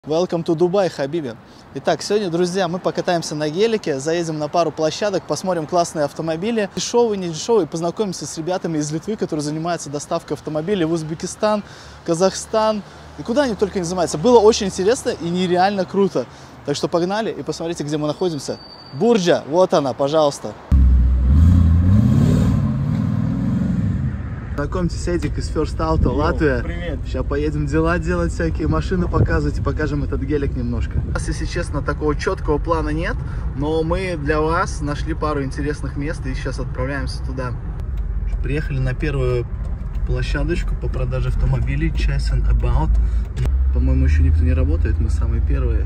Welcome to Dubai, Хабиби. Итак, сегодня, друзья, мы покатаемся на гелике, заедем на пару площадок, посмотрим классные автомобили, дешевые, не дешевые, познакомимся с ребятами из Литвы, которые занимаются доставкой автомобилей в Узбекистан, Казахстан и куда они только не занимаются. Было очень интересно и нереально круто. Так что погнали и посмотрите, где мы находимся. Бурджа, вот она, пожалуйста. Знакомьтесь, Эдик из First Auto, Латвия. Привет. Сейчас поедем дела делать, всякие машины показывать и покажем этот гелик немножко. У нас, если честно, такого четкого плана нет, но мы для вас нашли пару интересных мест и сейчас отправляемся туда. Приехали на первую площадочку по продаже автомобилей, Chase and About. По-моему, еще никто не работает, мы самые первые.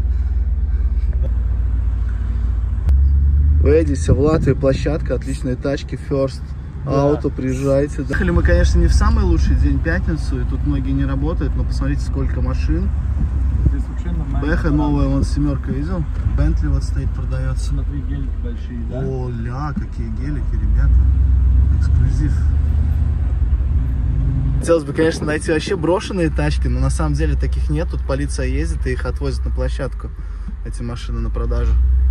В Эдисе, в Латвии площадка, отличные тачки, First Auto, приезжайте. Ехали мы, конечно, не в самый лучший день, пятницу, и тут многие не работают, но посмотрите, сколько машин. Бэха новая, вон семерка, видел? Бентли вот стоит, продается. Смотри, гелики большие, да? О, ля, какие гелики, ребята. Эксклюзив. Хотелось бы, конечно, найти вообще брошенные тачки, но на самом деле таких нет. Тут полиция ездит и их отвозит на площадку, эти машины на продажу.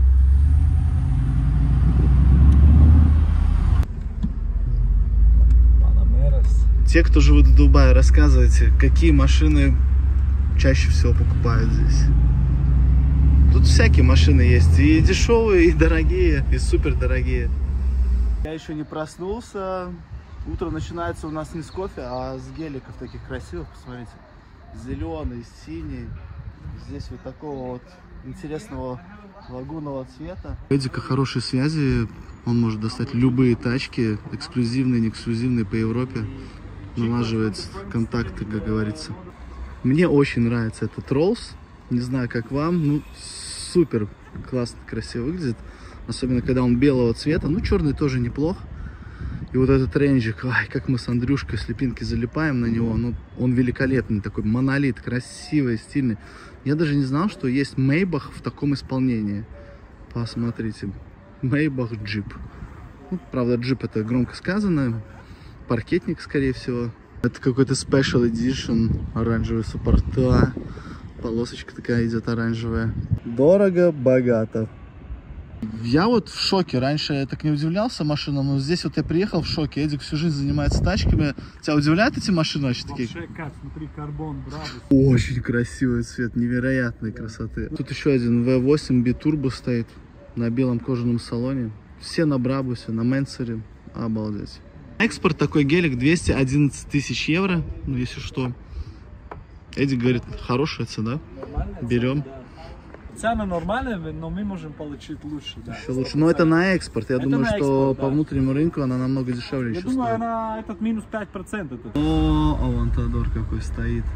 Те, кто живут в Дубае, рассказывайте, какие машины чаще всего покупают здесь. Тут всякие машины есть, и дешевые, и дорогие, и супер дорогие. Я еще не проснулся. Утро начинается у нас не с кофе, а с геликов таких красивых. Посмотрите, зеленый, синий. Здесь вот такого вот интересного лагунного цвета. У Эдика хорошие связи, он может достать любые тачки, эксклюзивные, не эксклюзивные, по Европе. Налаживает контакты, как говорится. Мне очень нравится этот Rolls. Не знаю, как вам. Ну, супер классно, красиво выглядит. Особенно, когда он белого цвета. Ну, черный тоже неплох. И вот этот рейнджик. Ай, как мы с Андрюшкой с лепинки залипаем на него. Ну, он великолепный. Такой монолит, красивый, стильный. Я даже не знал, что есть Maybach в таком исполнении. Посмотрите. Maybach Jeep. Ну, правда, Jeep это громко сказано. Паркетник, скорее всего. Это какой-то Special Edition. Оранжевые суппорта. Полосочка такая идет оранжевая. Дорого, богато. Я вот в шоке. Раньше я так не удивлялся машинам, но здесь вот я приехал в шоке. Эдик всю жизнь занимается тачками. Тебя удивляют эти машины вообще такие? Как, смотри, карбон, браво. Очень красивый цвет, невероятной красоты. Тут еще один V8 B-Turbo стоит на белом кожаном салоне. Все на Брабусе, на Менсере. Обалдеть. Экспорт такой гелик 211 тысяч евро, ну если что. Эдик говорит, хорошая цена, берем. Да. Цена нормальная, но мы можем получить лучше. Да, еще лучше, но это на экспорт. Я думаю, что экспорт, по внутреннему рынку она намного дешевле. Я думаю, она этот минус 5%. О, Авантадор какой стоит.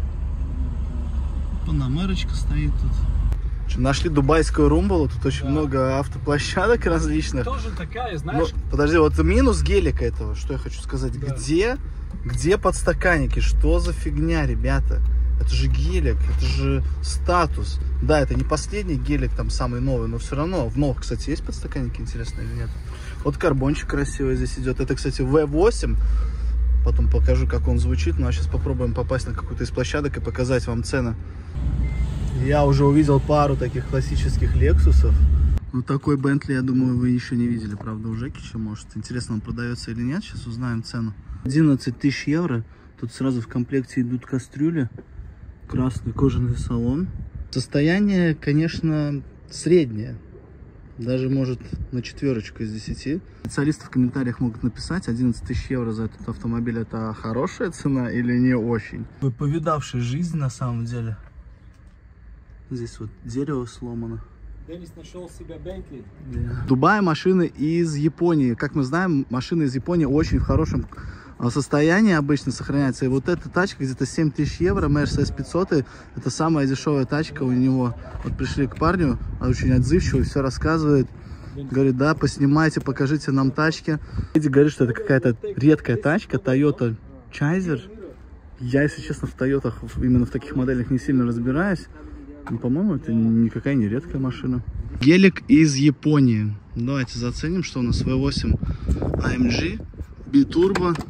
Панамерочка стоит тут. Нашли дубайскую румбалу, тут очень много автоплощадок различных. Тоже такая, знаешь. Ну, подожди, вот минус гелика этого, что я хочу сказать. Да. Где подстаканники? Что за фигня, ребята? Это же гелик, это же статус. Да, это не последний гелик, там самый новый, но все равно. В новых, кстати, есть подстаканники, интересно или нет? Вот карбончик красивый здесь идет. Это, кстати, V8. Потом покажу, как он звучит. Ну а сейчас попробуем попасть на какую-то из площадок и показать вам цены. Я уже увидел пару таких классических Лексусов. Ну, такой Бентли, я думаю, вы еще не видели, правда, у Жекича, может. Интересно, он продается или нет. Сейчас узнаем цену. 11 тысяч евро. Тут сразу в комплекте идут кастрюли. Красный кожаный салон. Состояние, конечно, среднее. Даже, может, на четверочку из 10. Специалисты в комментариях могут написать, 11 тысяч евро за этот автомобиль — это хорошая цена или не очень. Вы повидавший жизнь, на самом деле. Здесь вот дерево сломано. Денис нашел себе Бентли. В Дубае машины из Японии. Как мы знаем, машины из Японии очень в хорошем состоянии обычно сохраняются. И вот эта тачка где-то 7 тысяч евро, Mercedes 500, это самая дешевая тачка у него. Вот пришли к парню, он очень отзывчивый, все рассказывает. Говорит, да, поснимайте, покажите нам тачки. Эдик говорит, что это какая-то редкая тачка, Toyota Chaser. Я, если честно, в Тойотах, именно в таких моделях не сильно разбираюсь. Ну, по-моему, это никакая не редкая машина. Гелик из Японии. Давайте заценим, что у нас V8 AMG, B-Turbo.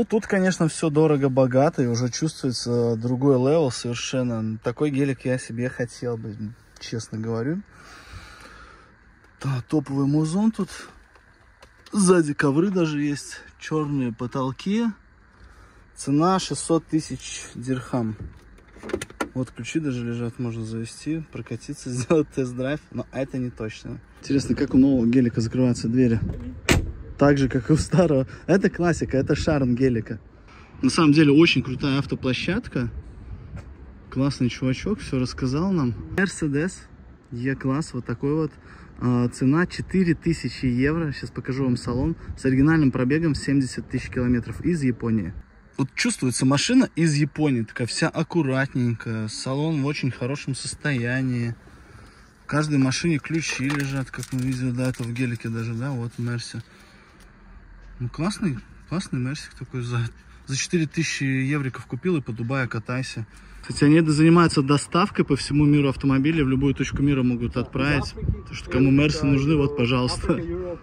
Ну, тут, конечно, все дорого-богато, и уже чувствуется другой левел совершенно. Такой гелик я себе хотел бы, честно говорю. Да, топовый музон тут. Сзади ковры даже есть, черные потолки. Цена 600 тысяч дирхам. Вот ключи даже лежат, можно завести, прокатиться, сделать тест-драйв, но это не точно. Интересно, как у нового гелика закрываются двери. Так же, как и у старого. Это классика, это шарм гелика. На самом деле, очень крутая автоплощадка. Классный чувачок, все рассказал нам. Mercedes E-класс, вот такой вот. Цена 4000 евро. Сейчас покажу вам салон. С оригинальным пробегом 70 тысяч километров из Японии. Вот чувствуется машина из Японии. Такая вся аккуратненькая. Салон в очень хорошем состоянии. В каждой машине ключи лежат, как мы видели до этого в гелике даже, да, вот Мерси. Ну, классный Мерсик такой. За 4000 евриков купил и по Дубаю катайся. Кстати, они занимаются доставкой по всему миру автомобилей. В любую точку мира могут отправить. То, что кому Мерси нужны, вот, пожалуйста.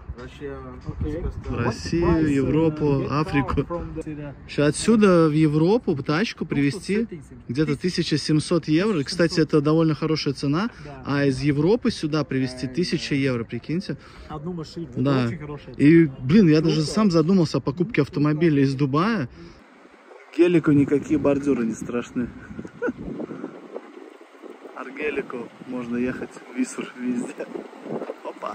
В Россию, Европу, Африку. Сейчас отсюда в Европу тачку привезти где-то 1700 евро. Кстати, это довольно хорошая цена. А из Европы сюда привезти 1000 евро, прикиньте. Одну машину. Да. И, блин, я даже сам задумался о покупке автомобиля из Дубая. Гелику никакие бордюры не страшны. Аргелику можно ехать в Висур везде. Опа.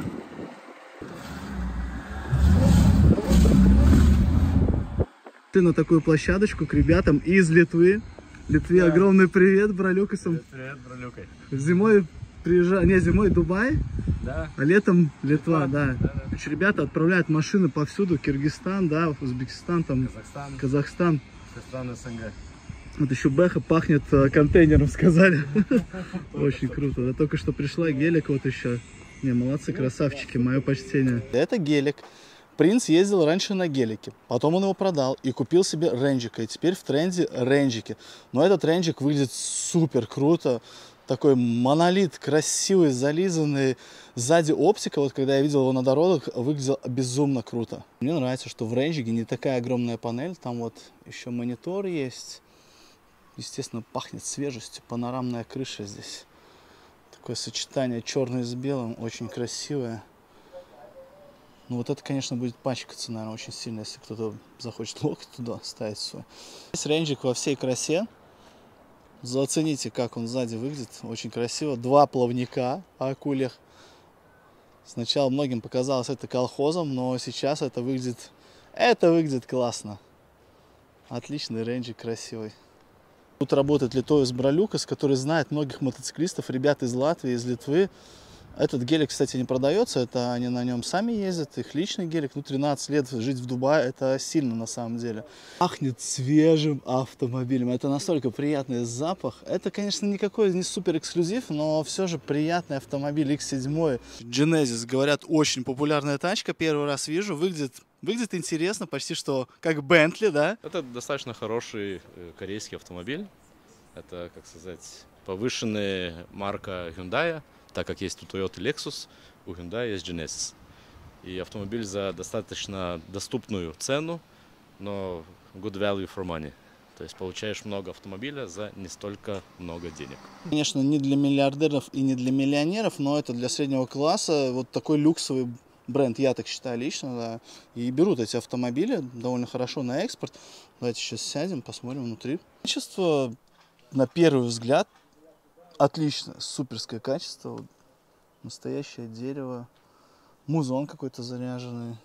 Ты на такую площадочку к ребятам из Литвы. Литве да. Огромный привет, бралюкасам. Привет, бралюкай. Зимой приезжаю, не, зимой Дубай, да. А летом Литва, да. Значит, ребята отправляют машины повсюду. Киргизстан, да, Узбекистан, там, Казахстан. Страны СНГ. Вот еще Бэха пахнет контейнером, сказали. Очень круто. Да, только что пришла гелик вот еще. Не, молодцы, красавчики, мое почтение. Это гелик. Принц ездил раньше на гелике, потом он его продал и купил себе ренджика. И теперь в тренде ренджики. Но этот ренджик выглядит супер круто. Такой монолит, красивый, зализанный. Сзади оптика, вот когда я видел его на дорогах, выглядел безумно круто. Мне нравится, что в ренджике не такая огромная панель. Там вот еще монитор есть. Естественно, пахнет свежестью. Панорамная крыша здесь. Такое сочетание черное с белым, очень красивое. Ну вот это, конечно, будет пачкаться, наверное, очень сильно, если кто-то захочет локоть туда ставить свой. Здесь ренджик во всей красе. Зацените, как он сзади выглядит. Очень красиво. Два плавника о акульях. Сначала многим показалось это колхозом, но сейчас это выглядит классно. Отличный ренджик, красивый. Тут работает Литовец Бралюкас, который знает многих мотоциклистов, ребят из Латвии, из Литвы. Этот гелик, кстати, не продается, это они на нем сами ездят, их личный гелик. Ну, 13 лет жить в Дубае, это сильно на самом деле. Пахнет свежим автомобилем, это настолько приятный запах. Это, конечно, никакой не супер эксклюзив, но все же приятный автомобиль X7. Genesis, говорят, очень популярная тачка, первый раз вижу, выглядит интересно, почти что как Bentley, да? Это достаточно хороший корейский автомобиль. Это, как сказать, повышенная марка Hyundai. Так как есть у Toyota Lexus, у Hyundai есть Genesis. И автомобиль за достаточно доступную цену, но good value for money. То есть получаешь много автомобиля за не столько много денег. Конечно, не для миллиардеров и не для миллионеров, но это для среднего класса. Вот такой люксовый бренд, я так считаю лично, да. И берут эти автомобили довольно хорошо на экспорт. Давайте сейчас сядем, посмотрим внутри. Качество, на первый взгляд, отлично, суперское качество, вот, настоящее дерево, музон какой-то заряженный,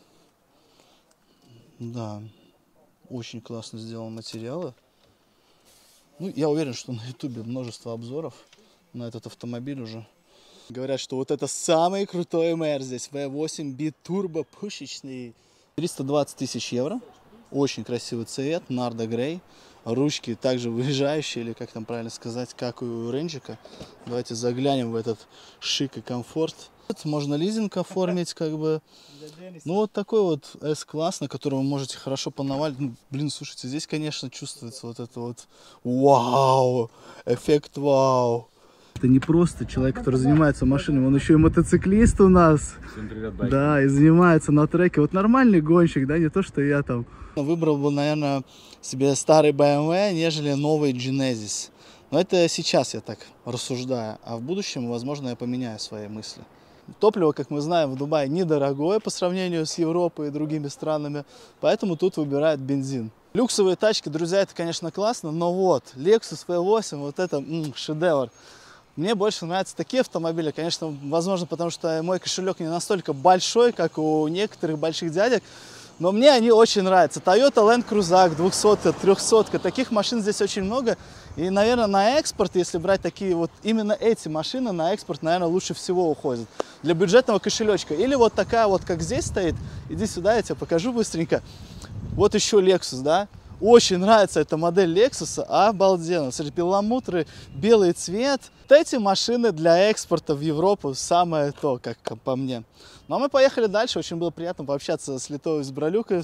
да, очень классно сделаны материалы. Ну, я уверен, что на ютубе множество обзоров на этот автомобиль уже. Говорят, что вот это самый крутой мэр здесь, V8 битурбо пушечный. 320 тысяч евро, очень красивый цвет, Нарда Грей. Ручки также выезжающие, или как там правильно сказать, как у ренджика. Давайте заглянем в этот шик и комфорт. Можно лизинг оформить, как бы. Ну, вот такой вот S-класс, на котором вы можете хорошо понавалить. Ну, блин, слушайте, здесь, конечно, чувствуется вот это вот вау, эффект вау. Это не просто человек, который занимается машинами, он еще и мотоциклист у нас. Всем привет, байк. Да, и занимается на треке. Вот нормальный гонщик, да, не то, что я там. Выбрал бы, наверное, себе старый BMW, нежели новый Genesis. Но это сейчас я так рассуждаю, а в будущем, возможно, я поменяю свои мысли. Топливо, как мы знаем, в Дубае недорогое по сравнению с Европой и другими странами, поэтому тут выбирают бензин. Люксовые тачки, друзья, это, конечно, классно, но вот Lexus V8, вот это шедевр. Мне больше нравятся такие автомобили, конечно, возможно, потому что мой кошелек не настолько большой, как у некоторых больших дядек, но мне они очень нравятся. Toyota Land Cruiser, 200, 300, таких машин здесь очень много. И, наверное, на экспорт, если брать такие вот, именно эти машины, на экспорт, наверное, лучше всего уходят. Для бюджетного кошелечка. Или вот такая вот, как здесь стоит. Иди сюда, я тебе покажу быстренько. Вот еще Lexus, да. Очень нравится эта модель Lexus, обалденно. Смотри, перламутры, белый цвет. Вот эти машины для экспорта в Европу самое то, как по мне. Ну а мы поехали дальше. Очень было приятно пообщаться с Литовой, с Бралюкой.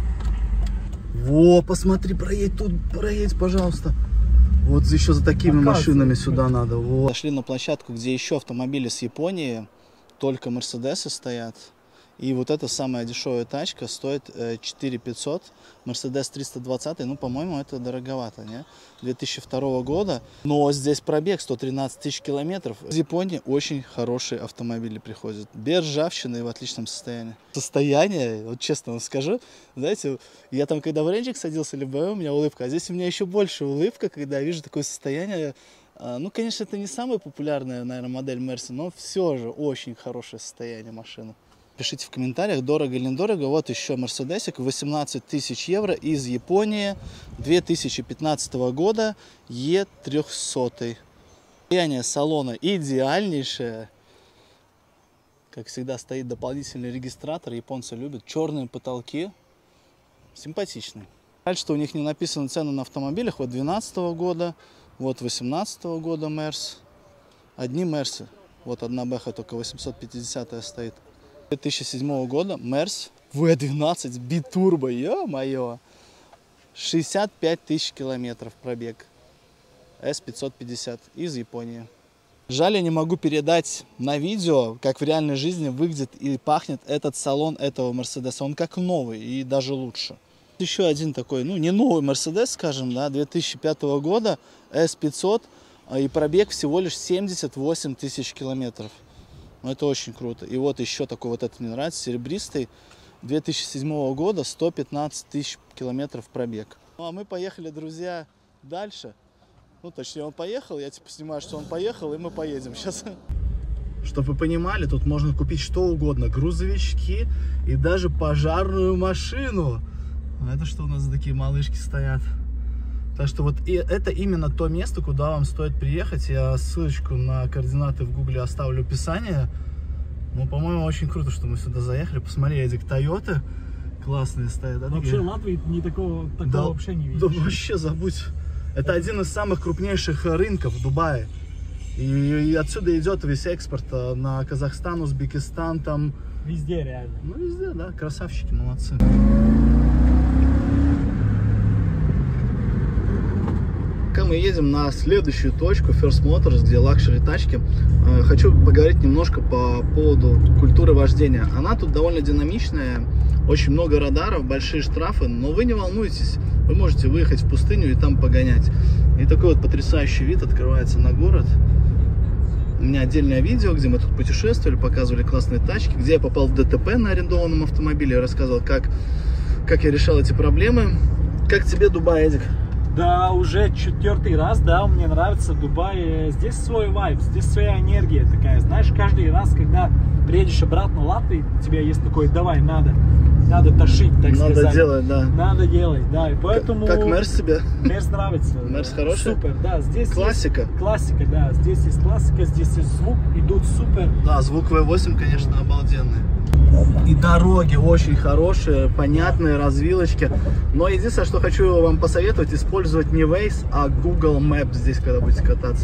Во, посмотри, проедь тут, проедь, пожалуйста. Вот еще за такими машинами сюда надо. Вот. Зашли на площадку, где еще автомобили с Японии. Только Мерседесы стоят. И вот эта самая дешевая тачка стоит 4500. Мерседес 320, ну, по-моему, это дороговато, не? 2002 года. Но здесь пробег 113 тысяч километров. Из Японии очень хорошие автомобили приходят. Без ржавчины и в отличном состоянии. Состояние, вот честно вам скажу, знаете, я там, когда в рейнджик садился, либо у меня улыбка, а здесь у меня еще больше улыбка, когда я вижу такое состояние. Ну, конечно, это не самая популярная, наверное, модель Mercy, но все же очень хорошее состояние машины. Пишите в комментариях, дорого или недорого. Вот еще Мерседесик, 18 тысяч евро из Японии, 2015 года, E300. Состояние салона идеальнейшее. Как всегда, стоит дополнительный регистратор, японцы любят. Черные потолки, симпатичные. Дальше, что у них не написаны цены на автомобилях, вот 2012 года, вот 2018 года Мерс. Одни Мерсы, вот одна Бэха, только 850 стоит. 2007 года Мерс V12 битурбо, ё-моё, 65 тысяч километров пробег, S550 из Японии. Жаль, я не могу передать на видео, как в реальной жизни выглядит и пахнет этот салон этого Мерседеса. Он как новый и даже лучше. Еще один такой, ну не новый Мерседес, скажем, да, 2005 года, S500, и пробег всего лишь 78 тысяч километров. Ну, это очень круто. И вот еще такой, вот это мне нравится, серебристый, 2007 года, 115 тысяч километров пробег. Ну, а мы поехали, друзья, дальше. Ну, точнее, он поехал, я типа снимаю, что он поехал, и мы поедем сейчас. Чтобы вы понимали, тут можно купить что угодно, грузовички и даже пожарную машину. А это что у нас за такие малышки стоят? Так что вот и это именно то место, куда вам стоит приехать. Я ссылочку на координаты в гугле оставлю в описании. Ну, по-моему, очень круто, что мы сюда заехали. Посмотри, эти Тойоты классные стоят. Да, вообще в Латвии не такого да, вообще не видишь. Да вообще забудь. Это один из самых крупнейших рынков в Дубае. И отсюда идет весь экспорт на Казахстан, Узбекистан, там. Везде реально. Ну, везде, да. Красавчики, молодцы. Мы едем на следующую точку, First Motors, где лакшери тачки. Хочу поговорить немножко по поводу культуры вождения. Она тут довольно динамичная, очень много радаров, большие штрафы, но вы не волнуйтесь, вы можете выехать в пустыню и там погонять. И такой вот потрясающий вид открывается на город. У меня отдельное видео, где мы тут путешествовали, показывали классные тачки, где я попал в ДТП на арендованном автомобиле, я рассказывал, как я решал эти проблемы. Как тебе Дубай, Эдик? Да, уже 4-й раз, да, мне нравится Дубай. Здесь свой вайб, здесь своя энергия такая. Знаешь, каждый раз, когда приедешь обратно в Латвию, у тебя есть такой, давай, надо тащить, так сказать. Надо делать, да. Надо делать, да, и поэтому... Как Мерс тебе? Мерс нравится. Мерс хороший? Супер, да, здесь классика? Есть классика, да, здесь есть классика, здесь есть звук, идут супер. Да, звук V8, конечно, обалденный. И дороги очень хорошие, понятные, развилочки. Но единственное, что хочу вам посоветовать, использовать не Waze, а Google Maps здесь, когда будете кататься.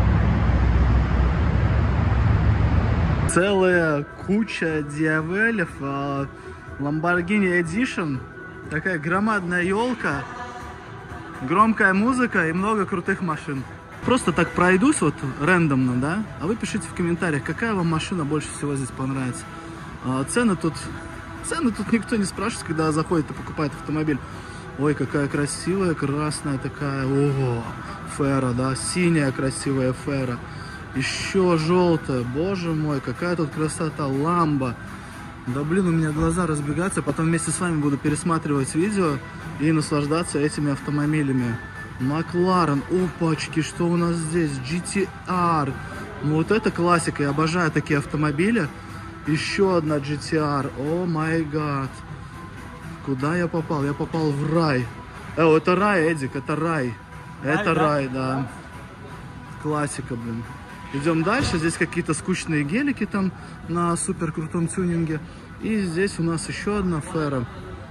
Целая куча диавелев, Lamborghini Edition, такая громадная елка, громкая музыка и много крутых машин. Просто так пройдусь вот рандомно, да, а вы пишите в комментариях, какая вам машина больше всего здесь понравится. Цены тут никто не спрашивает, когда заходит и покупает автомобиль. Ой, какая красивая, красная такая, ого, фера, да, синяя красивая фера. Еще желтая, боже мой, какая тут красота, ламбо. Да блин, у меня глаза разбегаются, потом вместе с вами буду пересматривать видео и наслаждаться этими автомобилями. Макларен, опачки, что у нас здесь? GTR. Ну вот это классика, я обожаю такие автомобили. Еще одна GTR, о май гад. Куда я попал? Я попал в рай. Это рай, Эдик, это рай. Это рай, да. Классика, блин. Идем дальше, здесь какие-то скучные гелики там на супер крутом тюнинге. И здесь у нас еще одна фера.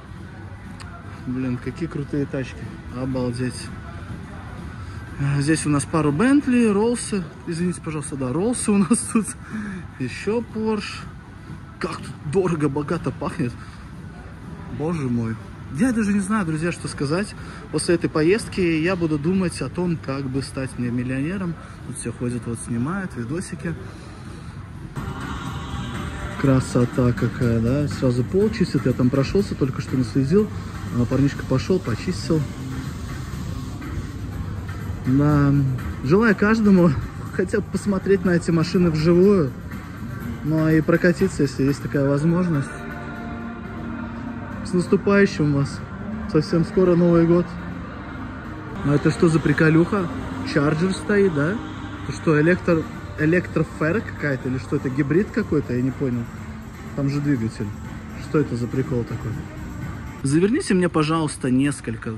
Блин, какие крутые тачки, обалдеть. Здесь у нас пару Бентли, Роллсы, извините, пожалуйста, да, Роллсы у нас тут. Еще Порш. Как тут дорого, богато пахнет. Боже мой. Я даже не знаю, друзья, что сказать. После этой поездки я буду думать о том, как бы стать мне миллионером. Тут все ходят, вот снимают видосики. Красота какая, да? Сразу пол чистит. Я там прошелся, только что наследил. Парнишка пошел, почистил. Да. Желаю каждому хотя бы посмотреть на эти машины вживую. Ну и прокатиться, если есть такая возможность. С наступающим вас. Совсем скоро Новый год. А это что за приколюха? Чарджер стоит, да? Это что, электрофера какая-то? Или что это, гибрид какой-то? Я не понял. Там же двигатель. Что это за прикол такой? Заверните мне, пожалуйста, несколько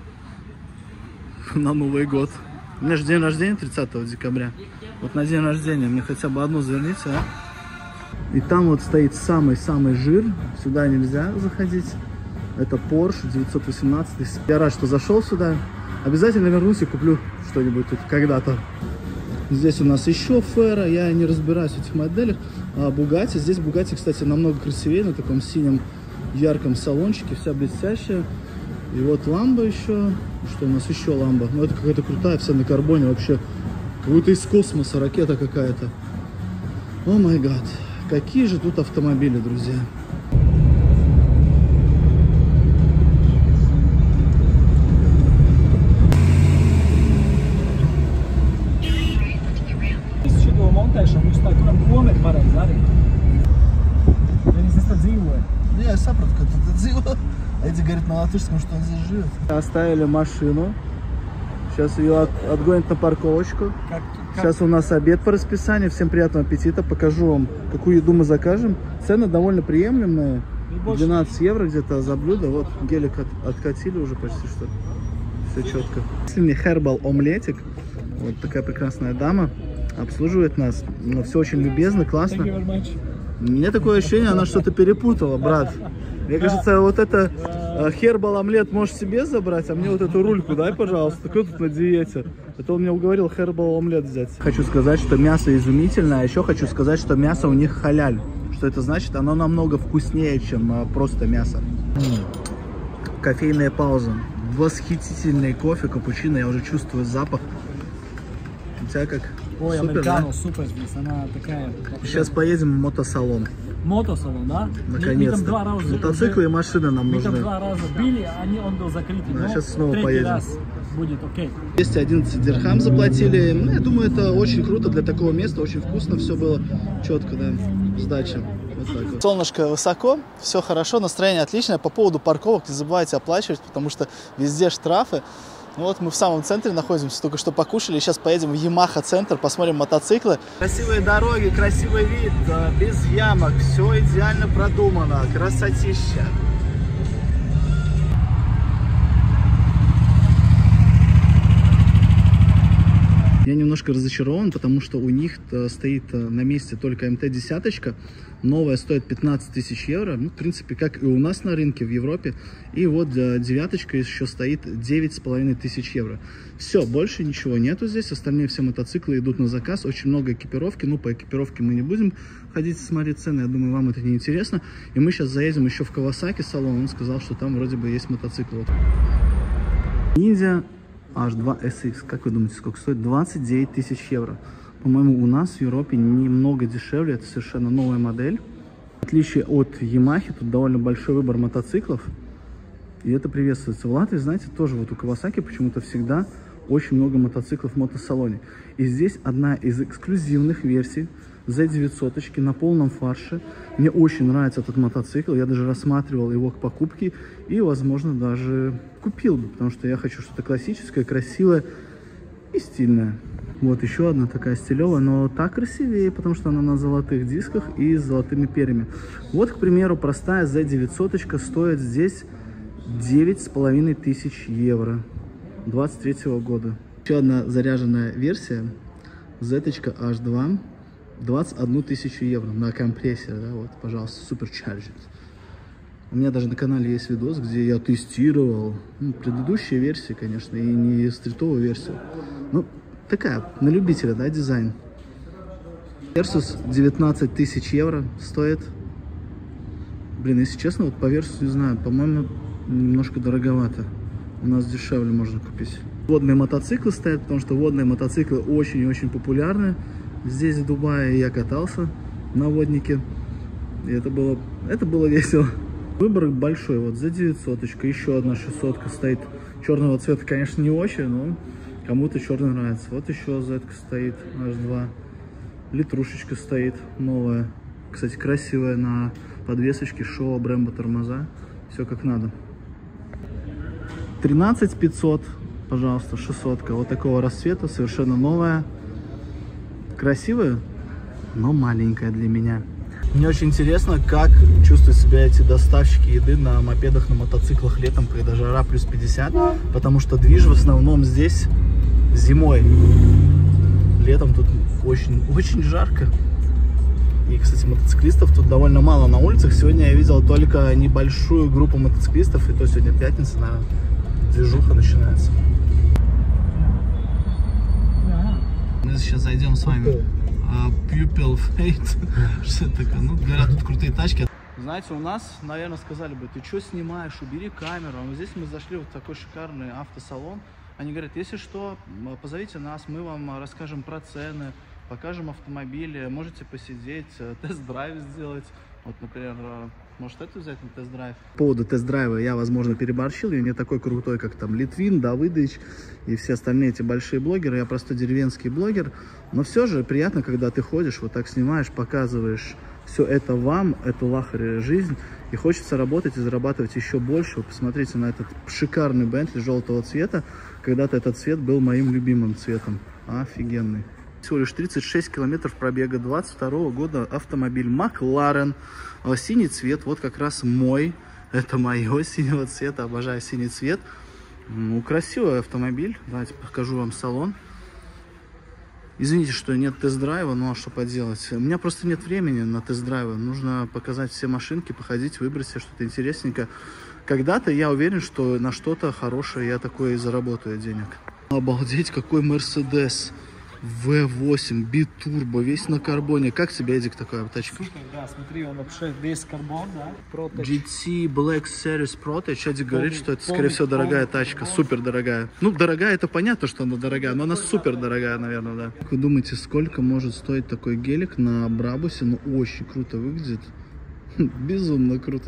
на Новый год. У меня же день рождения 30 декабря. Вот на день рождения мне хотя бы одну заверните, а? И там вот стоит самый-самый жир. Сюда нельзя заходить. Это Porsche 918. Я рад, что зашел сюда. Обязательно вернусь и куплю что-нибудь тут когда-то. Здесь у нас еще фера. Я не разбираюсь в этих моделях. Bugatti. Здесь Bugatti, кстати, намного красивее. На таком синем ярком салончике. Вся блестящая. И вот ламба еще. Что у нас еще ламба? Ну это какая-то крутая, вся на карбоне. Вообще, как будто из космоса ракета какая-то. О май гад. Какие же тут автомобили, друзья. Я saprotu, ka tu dzīvo. Эдди говорит на латышском, что он здесь живет. Оставили машину. Сейчас ее отгонят на парковочку. Сейчас у нас обед по расписанию. Всем приятного аппетита. Покажу вам, какую еду мы закажем. Цены довольно приемлемые. 12 евро где-то за блюдо. Вот гелик откатили уже почти что. Все четко. Если мне Herbal омлетик. Вот такая прекрасная дама обслуживает нас. Все очень любезно, классно. Мне такое ощущение, она что-то перепутала, брат. Мне кажется, вот это Herbal омлет можешь себе забрать, а мне вот эту рульку дай, пожалуйста. Кто тут на диете? Это он мне уговорил Herbal омлет взять. Хочу сказать, что мясо изумительное, а еще хочу сказать, что мясо у них халяль. Что это значит? Оно намного вкуснее, чем просто мясо. Кофейная пауза. Восхитительный кофе, капучино, я уже чувствую запах. У тебя как? Ой, супер, американо, да? супер здесь, она такая... Сейчас поедем в мотосалон. Мотосалон, да? Наконец-то. Мотоциклы и машины нам нужны. Мы там 2 раза били, он был закрыт. Да, сейчас снова поедем. Раз будет окей. 211 дирхам заплатили. Ну, я думаю, это очень круто для такого места. Очень вкусно все было. Четко, да. Сдача. Вот так вот. Солнышко высоко, все хорошо, настроение отличное. По поводу парковок не забывайте оплачивать, потому что везде штрафы. Вот мы в самом центре находимся, только что покушали. Сейчас поедем в Yamaha центр, посмотрим мотоциклы. Красивые дороги, красивый вид, без ямок, все идеально продумано, красотища. Я немножко разочарован, потому что у них стоит на месте только МТ-10. Новая стоит 15 тысяч евро. Ну, в принципе, как и у нас на рынке в Европе. И вот девяточка еще стоит 9,5 тысяч евро. Все, больше ничего нету здесь. Остальные все мотоциклы идут на заказ. Очень много экипировки. Ну, по экипировке мы не будем ходить и смотреть цены. Я думаю, вам это не интересно. И мы сейчас заедем еще в Kawasaki салон. Он сказал, что там вроде бы есть мотоцикл. Ниндзя H2 SX. Как вы думаете, сколько стоит? 29 тысяч евро. По-моему, у нас в Европе немного дешевле. Это совершенно новая модель. В отличие от Yamaha, тут довольно большой выбор мотоциклов. И это приветствуется. В Латвии, знаете, тоже вот у Kawasaki почему-то всегда очень много мотоциклов в мотосалоне. И здесь одна из эксклюзивных версий Z900 на полном фарше. Мне очень нравится этот мотоцикл. Я даже рассматривал его к покупке и, возможно, даже купил бы, потому что я хочу что-то классическое, красивое и стильное. Вот еще одна такая стилевая, но так красивее, потому что она на золотых дисках и с золотыми перьями. Вот, к примеру, простая Z900 стоит здесь 9500 евро 23 года. Еще одна заряженная версия Z-H2 21 тысячу евро на компрессор, да, вот, пожалуйста, Supercharged. У меня даже на канале есть видос, где я тестировал предыдущие версии, конечно, и не стритовую версию. Ну, такая, на любителя, да, дизайн. Versus 19 тысяч евро стоит. Блин, если честно, вот по Versus не знаю, по-моему, немножко дороговато. У нас дешевле можно купить. Водные мотоциклы стоят, потому что водные мотоциклы очень и очень популярны. Здесь, в Дубае, я катался на воднике. И это было весело. Выбор большой. Вот Z900, еще одна 600 стоит. Черного цвета, конечно, не очень, но кому-то черный нравится. Вот еще Z стоит, H2. Литрушечка стоит, новая. Кстати, красивая, на подвесочке, шоу, Brembo тормоза. Все как надо. 13500, пожалуйста, 600. Вот такого расцвета, совершенно новая. Красивая, но маленькая для меня. Мне очень интересно, как чувствуют себя эти доставщики еды на мопедах, на мотоциклах летом, когда жара плюс 50, потому что движ в основном здесь зимой. Летом тут очень жарко. И, кстати, мотоциклистов тут довольно мало на улицах. Сегодня я видел только небольшую группу мотоциклистов, и то сегодня пятница, наверное, движуха начинается. Мы сейчас зайдем с вами. Pupil Fate. Что это такое? Ну, говорят, тут крутые тачки. Знаете, у нас, наверное, сказали бы, ты что снимаешь, убери камеру. А здесь мы зашли в такой шикарный автосалон. Они говорят, если что, позовите нас, мы вам расскажем про цены, покажем автомобили, можете посидеть, тест-драйв сделать. Вот, например, может это взять на тест-драйв? По поводу тест-драйва я, возможно, переборщил. Я не такой крутой, как там Литвин, Давыдович и все остальные эти большие блогеры. Я просто деревенский блогер. Но все же приятно, когда ты ходишь, вот так снимаешь, показываешь все это вам, эту лахари жизнь. И хочется работать и зарабатывать еще больше. Вы посмотрите на этот шикарный Бентли желтого цвета. Когда-то этот цвет был моим любимым цветом. Офигенный. Всего лишь 36 километров пробега, 22 года автомобиль Макларен. Синий цвет, вот как раз мой. Это мое синего цвета, обожаю синий цвет. Ну, красивый автомобиль. Давайте покажу вам салон. Извините, что нет тест-драйва, но а что поделать. У меня просто нет времени на тест-драйвы. Нужно показать все машинки, походить, выбрать себе что-то интересненькое. Когда-то я уверен, что на что-то хорошее я такое и заработаю денег. Обалдеть, какой Mercedes V8 битурбо, весь на карбоне. Как тебе, Эдик, такая тачка? Супер, да, смотри, он вообще весь карбон, да. GT Black Series Protege. Эдик говорит, что это, скорее всего, дорогая тачка, супер дорогая. Ну, дорогая, это понятно, что она дорогая, но она супер дорогая, наверное, да. Как вы думаете, сколько может стоить такой гелик на Брабусе? Ну, очень круто выглядит. Безумно круто.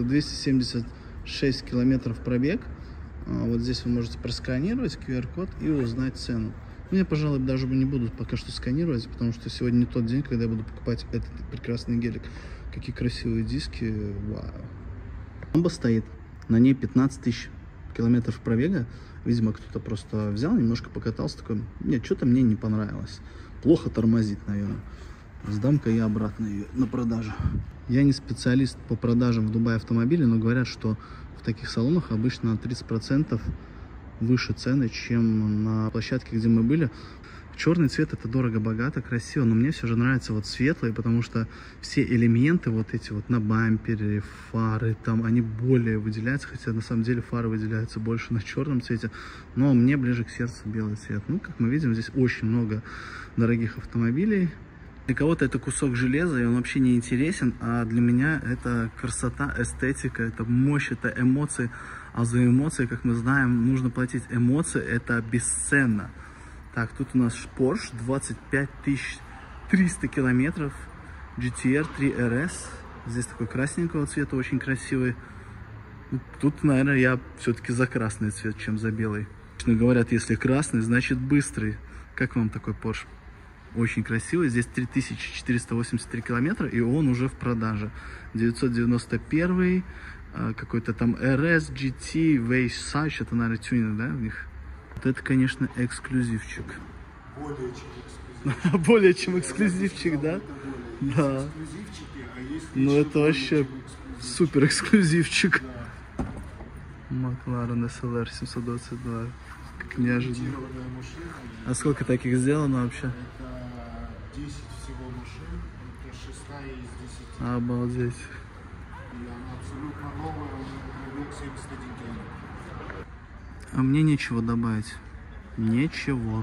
276 километров пробег. Вот здесь вы можете просканировать QR-код и узнать цену. Я, пожалуй, даже не буду пока что сканировать, потому что сегодня не тот день, когда я буду покупать этот прекрасный гелик. Какие красивые диски, вау. Ламба стоит, на ней 15 тысяч километров пробега. Видимо, кто-то просто взял, немножко покатался, такой, нет, что-то мне не понравилось. Плохо тормозит, наверное. Сдам-ка я обратно ее на продажу. Я не специалист по продажам в Дубае автомобилей, но говорят, что в таких салонах обычно на 30% выше цены, чем на площадке, где мы были. Черный цвет — это дорого-богато, красиво, но мне все же нравится вот светлый, потому что все элементы вот эти вот на бампере, фары, там они более выделяются, хотя на самом деле фары выделяются больше на черном цвете, но мне ближе к сердцу белый цвет. Ну, как мы видим, здесь очень много дорогих автомобилей, Для кого-то это кусок железа, и он вообще не интересен, а для меня это красота, эстетика, это мощь, это эмоции. А за эмоции, как мы знаем, нужно платить. Эмоции — это бесценно. Так, тут у нас Porsche 25 300 километров, GTR 3 RS. Здесь такой красненького цвета, очень красивый. Тут, наверное, я все-таки за красный цвет, чем за белый. Говорят, если красный, значит быстрый. Как вам такой Porsche? Очень красивый. Здесь 3483 километра, и он уже в продаже. 991, какой-то там RS, GT, Wayside, это, наверное, тюнинг, да, у них? Вот это, конечно, эксклюзивчик. Более чем эксклюзивчик, да? Да. Ну, это вообще супер эксклюзивчик. Макларен SLR 722. Как неожиданно. А сколько таких сделано вообще? 10 всего машин, это 6 из 10. Обалдеть. И она абсолютно новая, пробег 71 километр. А мне нечего добавить. Ничего.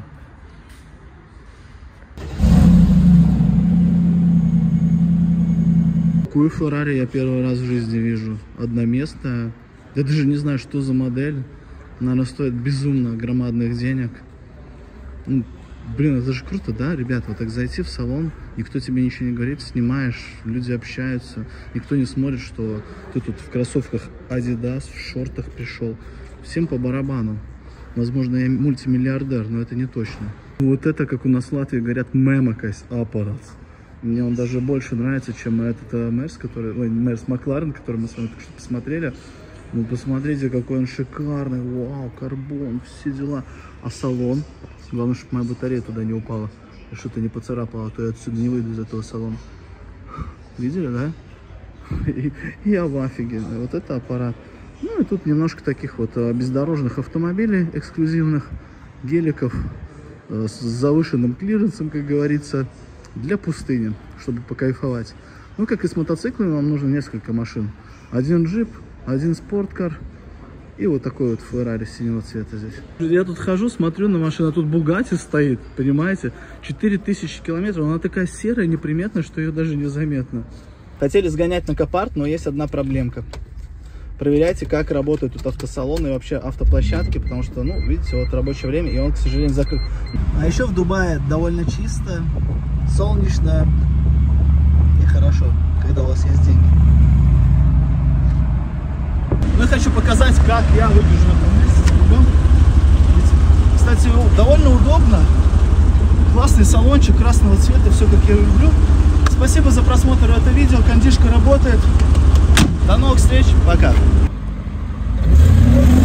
Такую Феррари я первый раз в жизни вижу. Одноместная. Я даже не знаю, что за модель. Наверное, стоит безумно громадных денег. Ну, блин, это же круто, да, ребята? Вот так зайти в салон, никто тебе ничего не говорит, снимаешь, люди общаются, никто не смотрит, что ты тут в кроссовках Adidas, в шортах пришел. Всем по барабану. Возможно, я мультимиллиардер, но это не точно. Вот это, как у нас в Латвии говорят, мемакайс аппарат. Мне он даже больше нравится, чем этот Мерс, который, ой, Мерс Макларен, который мы с вами только что посмотрели. Ну, посмотрите, какой он шикарный. Вау, карбон, все дела. А салон? Главное, чтобы моя батарея туда не упала. И что-то не поцарапало, а то я отсюда не выйду из этого салона. Видели, да? И я в офиге. Вот это аппарат. Ну, и тут немножко таких вот бездорожных автомобилей эксклюзивных, геликов с завышенным клиренсом, как говорится, для пустыни, чтобы покайфовать. Ну, как и с мотоциклами, вам нужно несколько машин. Один джип, один спорткар и вот такой вот Феррари синего цвета здесь. Я тут хожу, смотрю на машину, а тут Бугатти стоит, понимаете? 4000 километров, она такая серая, неприметная, что ее даже незаметно. Хотели сгонять на Копарт, но есть одна проблемка. Проверяйте, как работают тут автосалоны и вообще автоплощадки, потому что, ну, видите, вот рабочее время, и он, к сожалению, закрыт. А еще в Дубае довольно чисто, солнечно и хорошо, когда у вас есть деньги. Ну, я хочу показать, как я выгляжу на этом месте. Кстати, довольно удобно. Классный салончик красного цвета, все как я люблю. Спасибо за просмотр этого видео. Кондишка работает. До новых встреч. Пока.